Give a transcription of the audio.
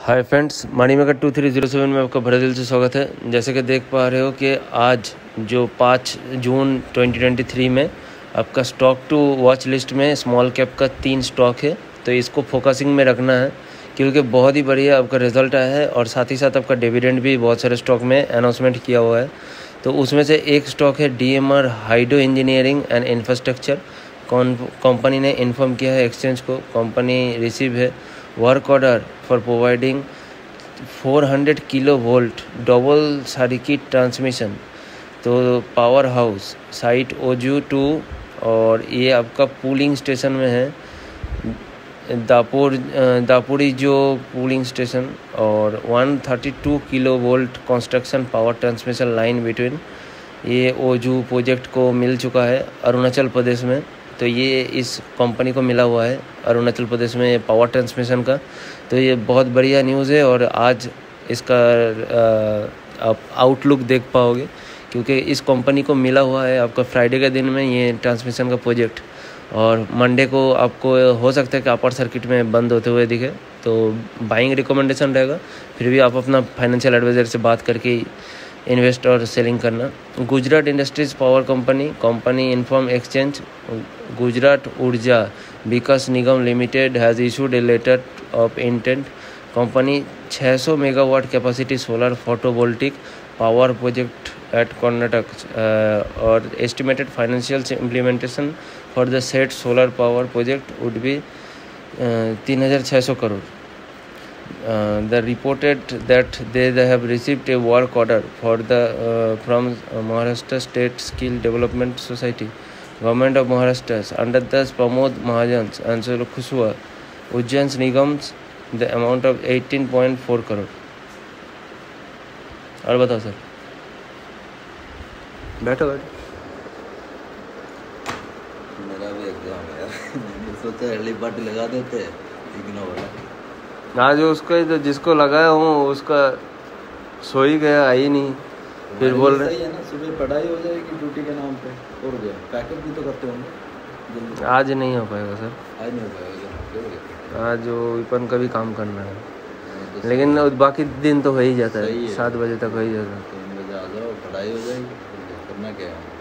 Hi friends, money maker 2307 में आपका बड़े दिल से स्वागत है। जैसे कि देख पा रहे हो कि आज जो 5 जून 2023 में आपका स्टॉक टू वॉच लिस्ट में स्मॉल कैप का 3 स्टॉक है, तो इसको फोकसिंग में रखना है क्योंकि बहुत ही बढ़िया आपका रिजल्ट आया है और साथ ही साथ आपका डिविडेंड भी बहुत सारे स्टॉक में अनाउंसमेंट किया हुआ है। तो उसमें से एक स्टॉक है DMR hydro engineering and infrastructure. Company ने इन्फॉर्म किया है एक्सचेंज को, कंपनी रिसीव है work order for providing 400 kilo volt double circuit transmission to power house site ओजू 2, और ये आपका पूलिंग स्टेशन में है दापुरी जो पूलिंग स्टेशन, और 132 kilo volt construction power transmission line between ये ओजू प्रोजेक्ट को मिल चुका है अरुणाचल प्रदेश में। तो ये इस कंपनी को मिला हुआ है अरुणाचल प्रदेश में पावर ट्रांसमिशन का। तो ये बहुत बढ़िया न्यूज़ है और आज इसका आप आउटलुक देख पाओगे क्योंकि इस कंपनी को मिला हुआ है आपका फ्राइडे के दिन में ये ट्रांसमिशन का प्रोजेक्ट, और मंडे को आपको हो सकता है कि अपर सर्किट में बंद होते हुए दिखे, तो बाइंग रिकमेंडेशन रहेगा। फिर भी आप अपना फाइनेंशियल एडवाइज़र से बात करके इन्वेस्ट और सेलिंग करना। Gujarat industries power company inform exchange Gujarat Urja Vikas Nigam limited has issued a letter of intent. Company 600 megawatt capacity solar photovoltaic power project at Karnataka और estimated financial implementation for the set solar power project would be 3,600 crore. They reported that they have received a work order for from Maharashtra State Skill Development Society, Government of Maharashtra, under the Pramod Mahajan and Khushwa Ujjain Nigams, the amount of 18.4 crore. और बताओ sir, बैठो। मेरा भी exam है यार। सोचा early party लगा देते, इग्नोर हो। आज उसका ही तो जिसको लगाया हूँ उसका सो ही गया, आई नहीं। फिर बोल रहे हैं ना सुबह पढ़ाई हो जाएगी ड्यूटी के नाम पे, और गया पैकअप भी तो करते होंगे। आज नहीं हो पाएगा सर, आज नहीं हो पाएगा। आज वो विपन का भी काम करना है, तो लेकिन बाकी दिन तो हो ही जाता है, 7 बजे तक हो ही जाता है। 3 बजे आ जाओ, पढ़ाई हो जाएगी, करना क्या है।